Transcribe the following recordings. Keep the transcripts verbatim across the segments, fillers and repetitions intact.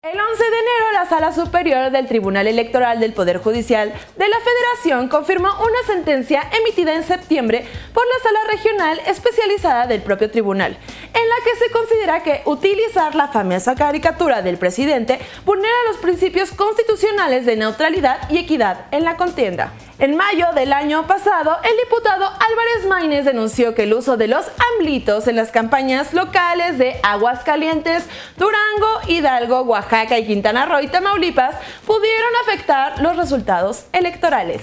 El once de enero, la Sala Superior del Tribunal Electoral del Poder Judicial de la Federación confirmó una sentencia emitida en septiembre por la Sala Regional Especializada del propio tribunal, en la que se considera que utilizar la famosa caricatura del presidente vulnera los principios constitucionales de neutralidad y equidad en la contienda. En mayo del año pasado, el diputado Álvarez Maínez denunció que el uso de los AMLitos en las campañas locales de Aguascalientes, Durango, Hidalgo, Oaxaca y Quintana Roo y Tamaulipas pudieron afectar los resultados electorales.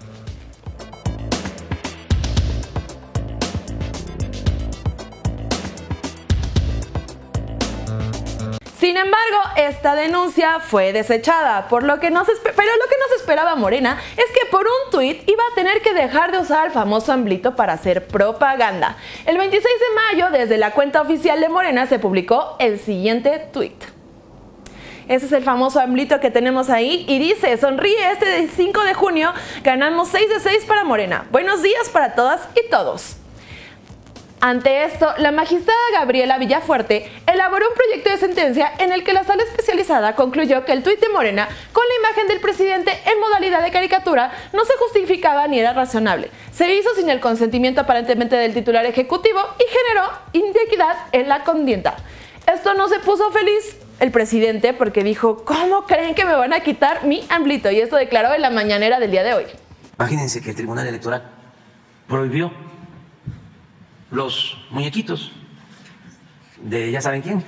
Sin embargo, esta denuncia fue desechada, por lo que no se pero lo que no se esperaba Morena es que por un tuit iba a tener que dejar de usar el famoso AMLito para hacer propaganda. El veintiséis de mayo, desde la cuenta oficial de Morena, se publicó el siguiente tuit. Ese es el famoso AMLito que tenemos ahí y dice: sonríe, este cinco de junio ganamos seis de seis para Morena. Buenos días para todas y todos. Ante esto, la magistrada Gabriela Villafuerte elaboró un proyecto de sentencia en el que la sala especializada concluyó que el tuit de Morena con la imagen del presidente en modalidad de caricatura no se justificaba ni era razonable. Se hizo sin el consentimiento aparentemente del titular ejecutivo y generó inequidad en la contienda. Esto no se puso feliz el presidente porque dijo: ¿cómo creen que me van a quitar mi AMLito? Y esto declaró en la mañanera del día de hoy. Imagínense que el Tribunal Electoral prohibió los muñequitos de ya saben quién.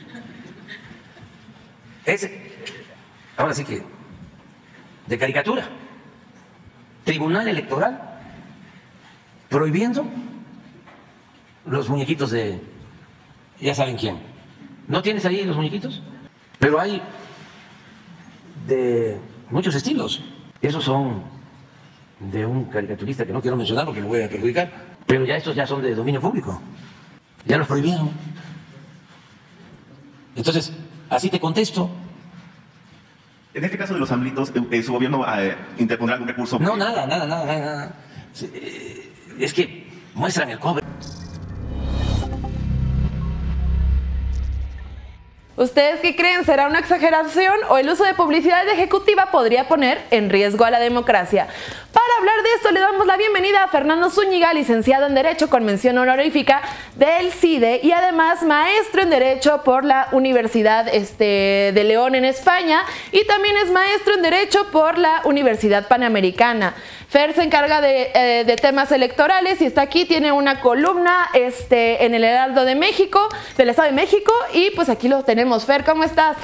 Ese, ahora sí que, de caricatura. Tribunal Electoral prohibiendo los muñequitos de ya saben quién. ¿No tienes ahí los muñequitos? Pero hay de muchos estilos. Esos son de un caricaturista que no quiero mencionar porque lo voy a perjudicar. Pero ya estos ya son de dominio público, ya los prohibieron. Entonces, así te contesto. En este caso de los AMLitos, eh, ¿su gobierno eh, interpondrá algún recurso? No, nada, nada, nada, nada. Es que muestran el cobre. ¿Ustedes qué creen? ¿Será una exageración o el uso de publicidad ejecutiva podría poner en riesgo a la democracia? Para hablar de esto le damos la bienvenida a Fernando Zúñiga, licenciado en Derecho con mención honorífica del C I D E y además maestro en Derecho por la Universidad este, de León en España, y también es maestro en Derecho por la Universidad Panamericana. Fer se encarga de, eh, de temas electorales y está aquí, tiene una columna este, en el Heraldo de México, del Estado de México, y pues aquí lo tenemos. Fer, ¿cómo estás?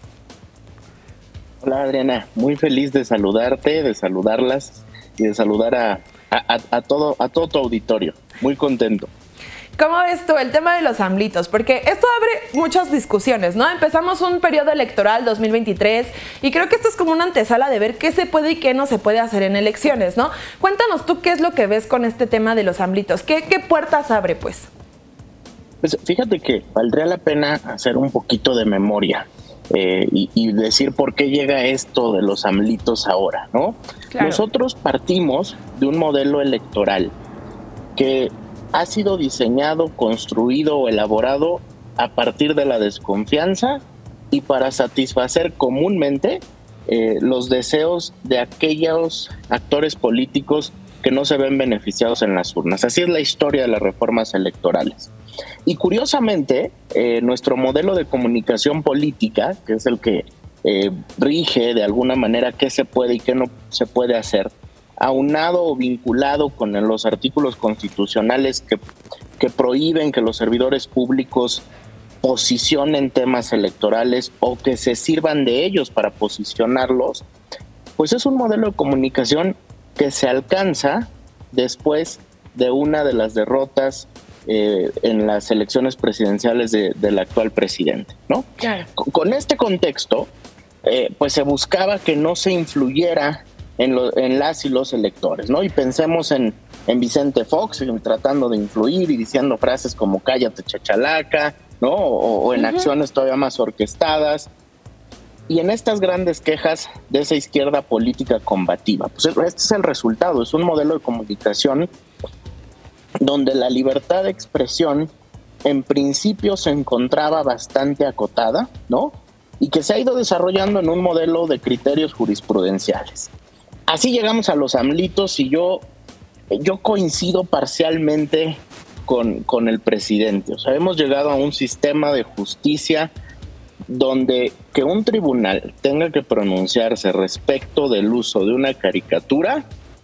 Hola Adriana, muy feliz de saludarte, de saludarlas y de saludar a, a, a, todo, a todo tu auditorio. Muy contento. ¿Cómo ves tú el tema de los AMLitos? Porque esto abre muchas discusiones, ¿no? Empezamos un periodo electoral dos mil veintitrés y creo que esto es como una antesala de ver qué se puede y qué no se puede hacer en elecciones, ¿no? Cuéntanos tú qué es lo que ves con este tema de los AMLitos. ¿Qué, qué puertas abre, pues? Pues fíjate que valdría la pena hacer un poquito de memoria eh, y, y decir por qué llega esto de los AMLitos ahora, ¿no? Claro. Nosotros partimos de un modelo electoral que ha sido diseñado, construido o elaborado a partir de la desconfianza y para satisfacer comúnmente eh, los deseos de aquellos actores políticos que no se ven beneficiados en las urnas. Así es la historia de las reformas electorales. Y curiosamente, eh, nuestro modelo de comunicación política, que es el que eh, rige de alguna manera qué se puede y qué no se puede hacer, aunado o vinculado con los artículos constitucionales que, que prohíben que los servidores públicos posicionen temas electorales o que se sirvan de ellos para posicionarlos, pues es un modelo de comunicación que se alcanza después de una de las derrotas eh, en las elecciones presidenciales de, del actual presidente, ¿no? Claro. Con, con este contexto, eh, pues se buscaba que no se influyera En, lo, en las y los electores, ¿no? Y pensemos en, en Vicente Fox tratando de influir y diciendo frases como cállate chachalaca, ¿no? O, o en uh-huh. acciones todavía más orquestadas. Y en estas grandes quejas de esa izquierda política combativa, pues este es el resultado, es un modelo de comunicación donde la libertad de expresión en principio se encontraba bastante acotada, ¿no? y que se ha ido desarrollando en un modelo de criterios jurisprudenciales. Así llegamos a los AMLitos y yo, yo coincido parcialmente con, con el presidente. O sea, hemos llegado a un sistema de justicia donde que un tribunal tenga que pronunciarse respecto del uso de una caricatura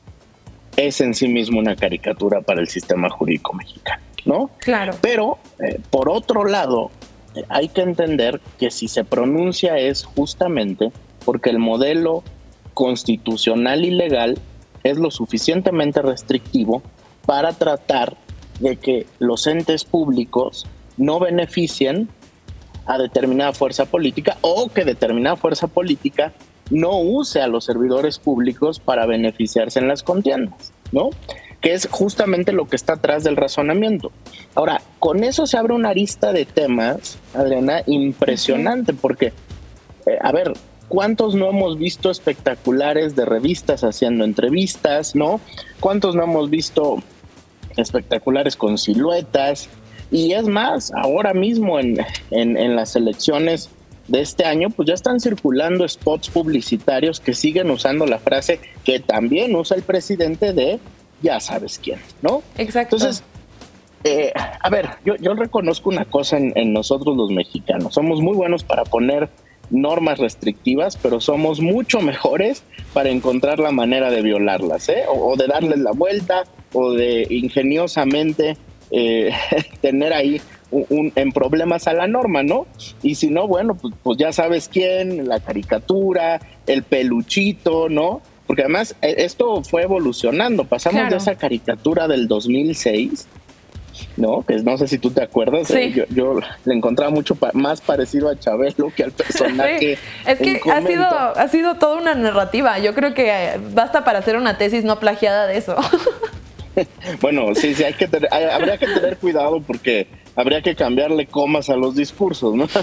es en sí mismo una caricatura para el sistema jurídico mexicano, ¿no? Claro. Pero, eh, por otro lado, eh, hay que entender que si se pronuncia es justamente porque el modelo constitucional y legal es lo suficientemente restrictivo para tratar de que los entes públicos no beneficien a determinada fuerza política o que determinada fuerza política no use a los servidores públicos para beneficiarse en las contiendas, ¿no? Que es justamente lo que está atrás del razonamiento. Ahora, con eso se abre una arista de temas, Adriana, impresionante, porque, eh, a ver, ¿cuántos no hemos visto espectaculares de revistas haciendo entrevistas, ¿no? ¿Cuántos no hemos visto espectaculares con siluetas? Y es más, ahora mismo en, en, en las elecciones de este año, pues ya están circulando spots publicitarios que siguen usando la frase que también usa el presidente de ya sabes quién, ¿no? Exacto. Entonces, eh, a ver, yo, yo reconozco una cosa en, en nosotros los mexicanos. Somos muy buenos para poner normas restrictivas, pero somos mucho mejores para encontrar la manera de violarlas, ¿eh? O, o de darles la vuelta, o de ingeniosamente eh, tener ahí un, un, en problemas a la norma, ¿no? Y si no, bueno, pues, pues ya sabes quién, la caricatura, el peluchito, ¿no? Porque además esto fue evolucionando. Pasamos claro. de esa caricatura del dos mil seis, ¿no? Que no sé si tú te acuerdas. Sí. Eh, yo, yo le encontraba mucho pa más parecido a Chabelo que al personaje. Sí. Es que ha sido, ha sido toda una narrativa. Yo creo que basta para hacer una tesis no plagiada de eso. Bueno, sí, sí, hay que tener, hay, habría que tener cuidado porque habría que cambiarle comas a los discursos, ¿no?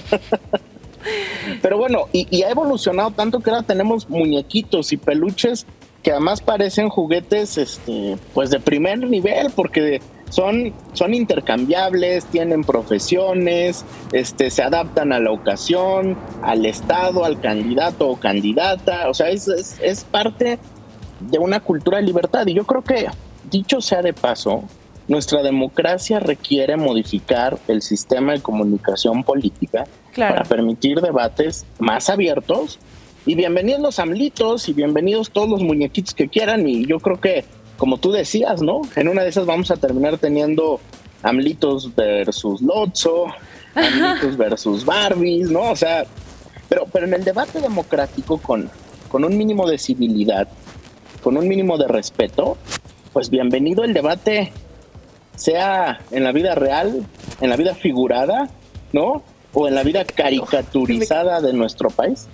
Pero bueno, y, y ha evolucionado tanto que ahora tenemos muñequitos y peluches que además parecen juguetes este, pues de primer nivel, porque son, son intercambiables, tienen profesiones, este, se adaptan a la ocasión, al estado, al candidato o candidata. O sea, es, es, es parte de una cultura de libertad. Y yo creo que, dicho sea de paso, nuestra democracia requiere modificar el sistema de comunicación política claro. para permitir debates más abiertos. Y bienvenidos los AMLitos y bienvenidos todos los muñequitos que quieran. Y yo creo que, como tú decías, ¿no? En una de esas vamos a terminar teniendo AMLitos versus Lotso, AMLitos versus Barbies, ¿no? O sea, pero, pero en el debate democrático con, con un mínimo de civilidad, con un mínimo de respeto, pues bienvenido el debate, sea en la vida real, en la vida figurada, ¿no? O en la vida caricaturizada de nuestro país.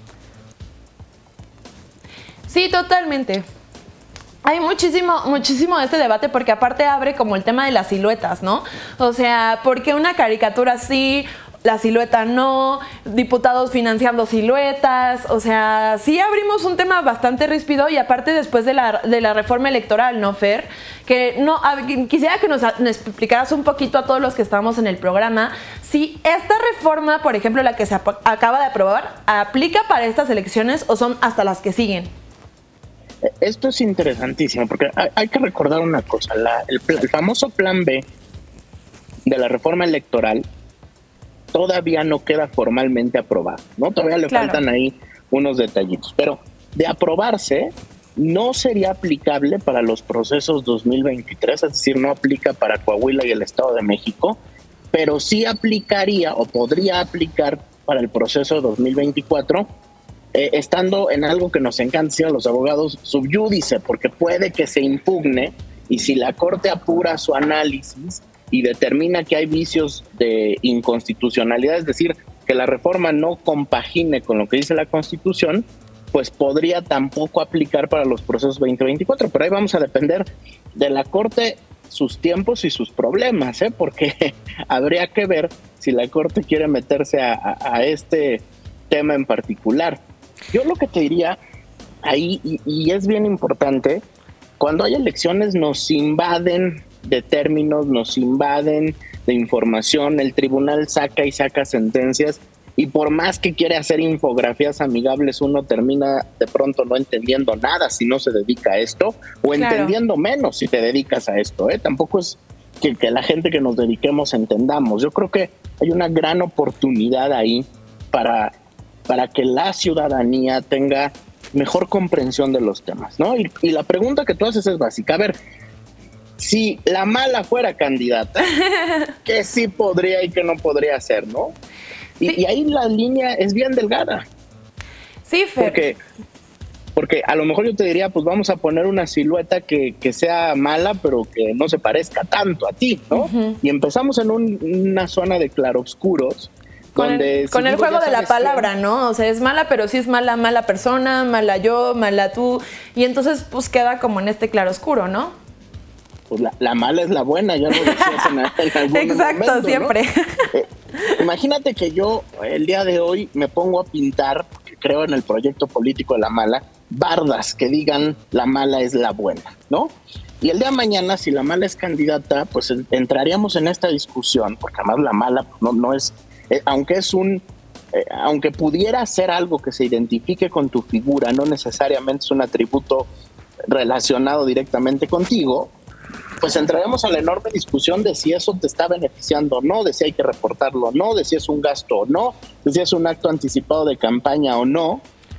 Sí, totalmente. Hay muchísimo, muchísimo de este debate porque aparte abre como el tema de las siluetas, ¿no? O sea, ¿por qué una caricatura sí, la silueta no? Diputados financiando siluetas. O sea, sí abrimos un tema bastante ríspido y aparte después de la, de la reforma electoral, ¿no, Fer? Que no, a, quisiera que nos, nos explicaras un poquito a todos los que estamos en el programa si esta reforma, por ejemplo, la que se acaba de aprobar, aplica para estas elecciones o son hasta las que siguen. Esto es interesantísimo porque hay, hay que recordar una cosa, la, el, el famoso plan B de la reforma electoral todavía no queda formalmente aprobado, ¿no? Todavía le claro. faltan ahí unos detallitos, pero de aprobarse no sería aplicable para los procesos dos mil veintitrés, es decir, no aplica para Coahuila y el Estado de México, pero sí aplicaría o podría aplicar para el proceso dos mil veinticuatro, Eh, estando en algo que nos encanta decir a los abogados, subyúdice, porque puede que se impugne y si la Corte apura su análisis y determina que hay vicios de inconstitucionalidad, es decir, que la reforma no compagine con lo que dice la Constitución, pues podría tampoco aplicar para los procesos veinte veinticuatro, pero ahí vamos a depender de la Corte, sus tiempos y sus problemas, ¿eh? Porque habría que ver si la Corte quiere meterse a, a, a este tema en particular. Yo lo que te diría ahí, y, y es bien importante, cuando hay elecciones nos invaden de términos, nos invaden de información, el tribunal saca y saca sentencias y por más que quiere hacer infografías amigables, uno termina de pronto no entendiendo nada si no se dedica a esto, o claro. entendiendo menos si te dedicas a esto, ¿eh? Tampoco es que, que la gente que nos dediquemos entendamos. Yo creo que hay una gran oportunidad ahí para, para que la ciudadanía tenga mejor comprensión de los temas, ¿no? Y, y la pregunta que tú haces es básica. A ver, si la mala fuera candidata, ¿qué sí podría y qué no podría hacer, no? Y, sí. y ahí la línea es bien delgada. Sí, Fer. Porque, porque a lo mejor yo te diría, pues vamos a poner una silueta que, que sea mala, pero que no se parezca tanto a ti, ¿no? Uh-huh. Y empezamos en un, una zona de claroscuros. Con donde, el, con el juego de la palabra, que... ¿no? O sea, es mala, pero sí es mala, mala persona, mala yo, mala tú. Y entonces, pues queda como en este claroscuro, ¿no? Pues la, la mala es la buena, ya lo decías en, en algún Exacto, momento, siempre. ¿no? Eh, imagínate que yo el día de hoy me pongo a pintar, porque creo en el proyecto político de la mala, bardas que digan la mala es la buena, ¿no? Y el día de mañana, si la mala es candidata, pues entraríamos en esta discusión, porque además la mala no, no es, eh, aunque es un, eh, aunque pudiera ser algo que se identifique con tu figura, no necesariamente es un atributo relacionado directamente contigo, pues entraríamos a la enorme discusión de si eso te está beneficiando o no, de si hay que reportarlo o no, de si es un gasto o no, de si es un acto anticipado de campaña o no.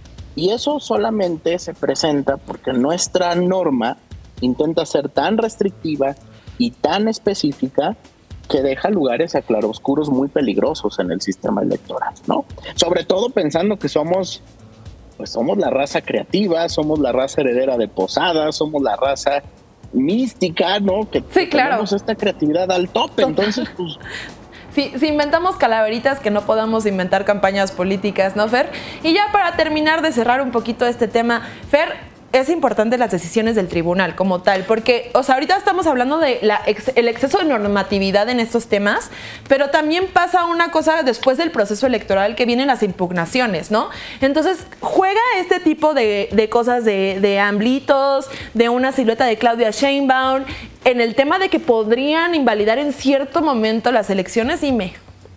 Y eso solamente se presenta porque nuestra norma intenta ser tan restrictiva y tan específica que deja lugares a claroscuros muy peligrosos en el sistema electoral, ¿no? Sobre todo pensando que somos, pues somos la raza creativa, somos la raza heredera de Posadas, somos la raza mística, ¿no? Que sí, claro. tenemos esta creatividad al tope, entonces pues... Si, si inventamos calaveritas, que no podamos inventar campañas políticas, ¿no, Fer? Y ya para terminar de cerrar un poquito este tema, Fer, es importante las decisiones del tribunal como tal, porque, o sea, ahorita estamos hablando de la ex, el exceso de normatividad en estos temas, pero también pasa una cosa después del proceso electoral que vienen las impugnaciones, ¿no? Entonces, juega este tipo de, de cosas de, de amblitos, de una silueta de Claudia Sheinbaum, en el tema de que podrían invalidar en cierto momento las elecciones. Dime.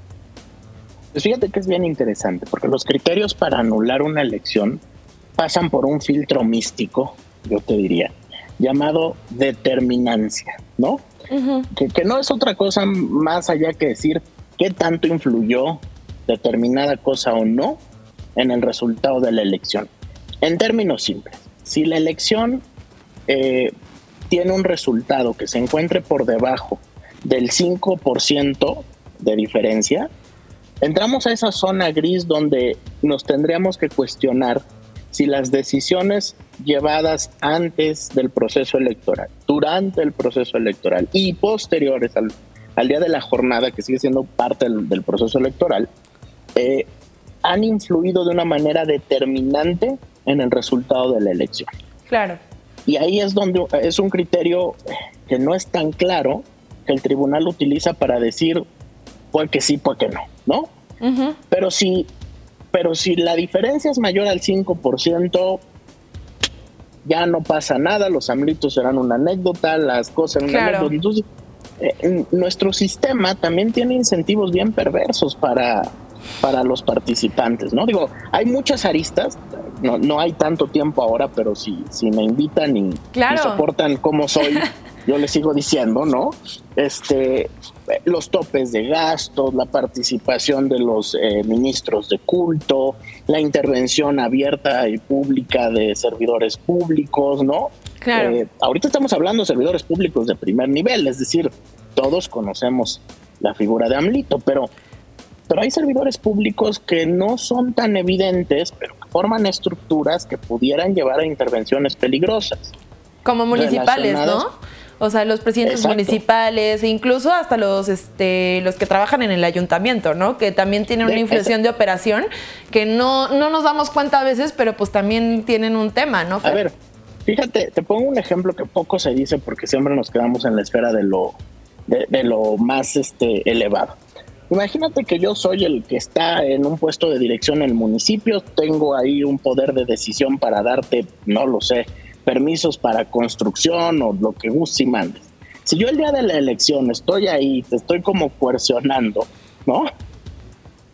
Pues fíjate que es bien interesante, porque los criterios para anular una elección pasan por un filtro místico, yo te diría, llamado determinancia, ¿no? Uh-huh. Que, que no es otra cosa más allá que decir qué tanto influyó determinada cosa o no en el resultado de la elección. En términos simples, si la elección eh, tiene un resultado que se encuentre por debajo del cinco por ciento de diferencia, entramos a esa zona gris donde nos tendríamos que cuestionar si las decisiones llevadas antes del proceso electoral, durante el proceso electoral y posteriores al, al día de la jornada, que sigue siendo parte del, del proceso electoral, eh, han influido de una manera determinante en el resultado de la elección. Claro. Y ahí es donde es un criterio que no es tan claro, que el tribunal utiliza para decir, puede que sí, puede que no, ¿no? Uh-huh. Pero si... Pero si la diferencia es mayor al cinco por ciento, ya no pasa nada, los amlitos serán una anécdota, las cosas serán claro. una anécdota. Entonces, eh, nuestro sistema también tiene incentivos bien perversos para, para los participantes, ¿no? Digo, hay muchas aristas, no, no hay tanto tiempo ahora, pero si, si me invitan y, claro. y soportan cómo soy, yo les sigo diciendo, ¿no? Este... los topes de gastos, la participación de los eh, ministros de culto, la intervención abierta y pública de servidores públicos, ¿no? Claro. Eh, ahorita estamos hablando de servidores públicos de primer nivel, es decir, todos conocemos la figura de AMLito, pero, pero hay servidores públicos que no son tan evidentes, pero que forman estructuras que pudieran llevar a intervenciones peligrosas. Como municipales, ¿no? O sea, los presidentes Exacto. municipales, incluso hasta los este los que trabajan en el ayuntamiento, ¿no? Que también tienen una inflexión de operación que no, no nos damos cuenta a veces, pero pues también tienen un tema, ¿no, Fer? A ver, fíjate, te pongo un ejemplo que poco se dice porque siempre nos quedamos en la esfera de lo, de, de lo más este, elevado. Imagínate que yo soy el que está en un puesto de dirección en el municipio, tengo ahí un poder de decisión para darte, no lo sé, permisos para construcción o lo que gustes y mandes. Si yo el día de la elección estoy ahí, te estoy como coercionando, ¿no?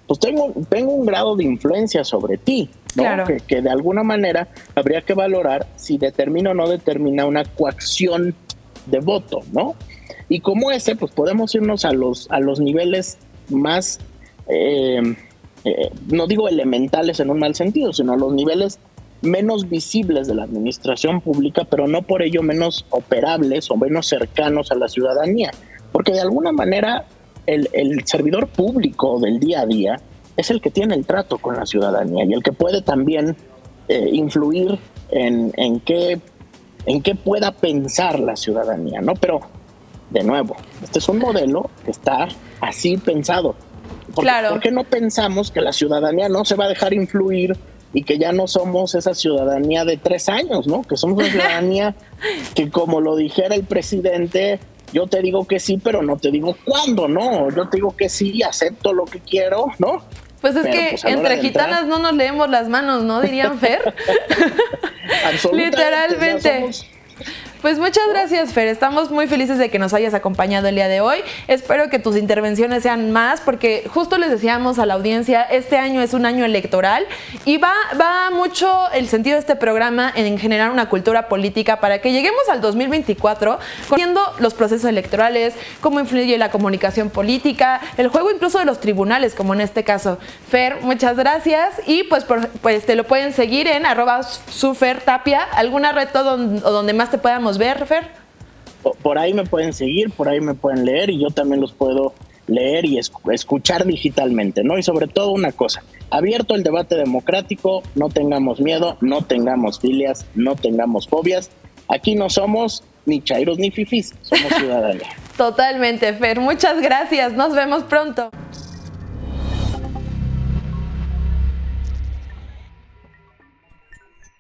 pues tengo, tengo un grado de influencia sobre ti, ¿no? Claro. Que, que de alguna manera habría que valorar si determina o no determina una coacción de voto, ¿no? Y como ese, pues podemos irnos a los, a los niveles más, eh, eh, no digo elementales en un mal sentido, sino a los niveles menos visibles de la administración pública, pero no por ello menos operables o menos cercanos a la ciudadanía. Porque de alguna manera el, el servidor público del día a día es el que tiene el trato con la ciudadanía y el que puede también eh, influir en, en, qué, en qué pueda pensar la ciudadanía, ¿no? Pero, de nuevo, este es un modelo que está así pensado. ¿Por, claro. ¿Por qué no pensamos que la ciudadanía no se va a dejar influir y que ya no somos esa ciudadanía de tres años, ¿no? Que somos una ciudadanía que, como lo dijera el presidente, yo te digo que sí, pero no te digo cuándo, ¿no? Yo te digo que sí, acepto lo que quiero, ¿no? Pues es pero, que pues, entre gitanas entrar... no nos leemos las manos, ¿no? Dirían Fer. Literalmente. Somos... Pues muchas gracias, Fer. Estamos muy felices de que nos hayas acompañado el día de hoy. Espero que tus intervenciones sean más, porque justo les decíamos a la audiencia, este año es un año electoral y va, va mucho el sentido de este programa en generar una cultura política para que lleguemos al dos mil veinticuatro conociendo los procesos electorales, cómo influye la comunicación política, el juego incluso de los tribunales, como en este caso. Fer, muchas gracias y pues, por, pues te lo pueden seguir en arroba sufertapia, alguna red donde, donde más te podamos ver, Fer. Por ahí me pueden seguir, por ahí me pueden leer y yo también los puedo leer y escuchar digitalmente, ¿no? Y sobre todo una cosa, abierto el debate democrático, no tengamos miedo, no tengamos filias, no tengamos fobias. Aquí no somos ni chairos ni fifís, somos ciudadanía. Totalmente, Fer. Muchas gracias. Nos vemos pronto.